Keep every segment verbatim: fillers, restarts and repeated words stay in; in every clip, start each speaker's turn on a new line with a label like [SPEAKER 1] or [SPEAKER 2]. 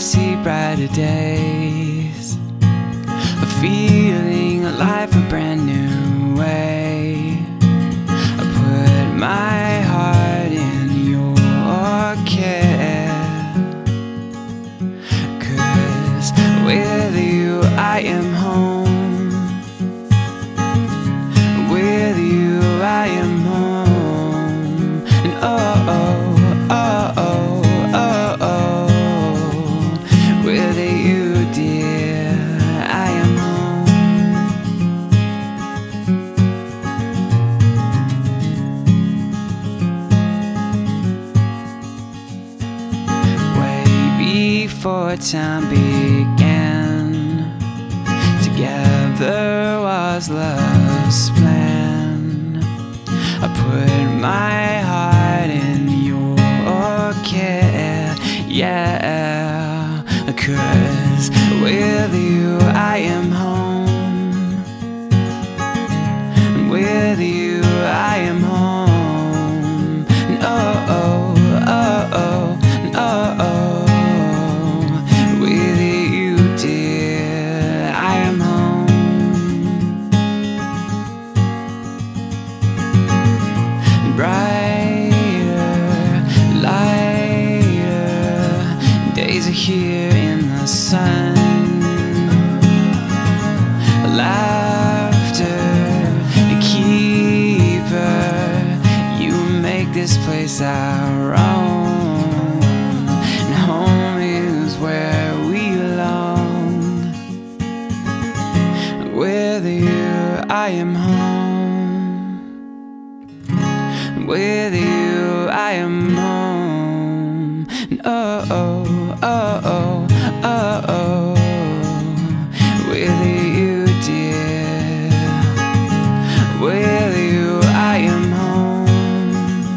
[SPEAKER 1] see brighter days, a feeling alive a brand new way. I put my heart in your care, 'cause with you I am home. With you I am home. And oh, oh, oh, oh, oh, oh, with you, dear, I am home. Way before time began, together was love's plan. I put my heart in your care, yeah, 'cause with you I am home. With you I am home. And oh, oh, oh, oh, oh, oh, with you, dear, I am home. Brighter, lighter days are here in the sun. Laughter, a keeper, you make this place our own. And home is where we belong. With you I am home. With you I am home. And oh, oh, oh, oh, oh, oh, with you, dear. With you I am home.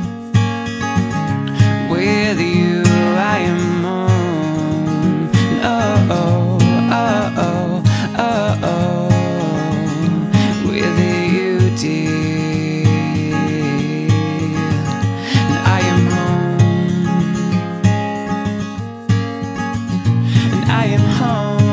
[SPEAKER 1] With you I am home. And oh, oh, oh, oh, oh, oh, with you, dear, and I am home. And I am home.